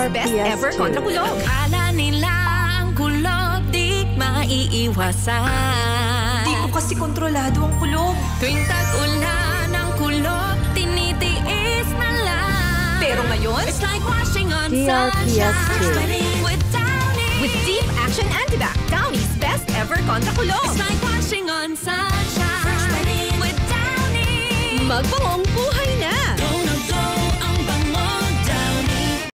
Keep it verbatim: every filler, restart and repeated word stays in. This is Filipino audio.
best ever Kontra-Kulob. Akala nila ang kulob di maiiwasan. Di ko kasi kontrolado ang kulob. Tuwing tag-ulan ang kulob, tinitiis na lang. Pero ngayon, it's like washing on D R P S sunshine with Downy. with Deep Action Antibac, Downy's best ever Kontra-Kulob. It's like washing on sunshine with Downy. Magbangong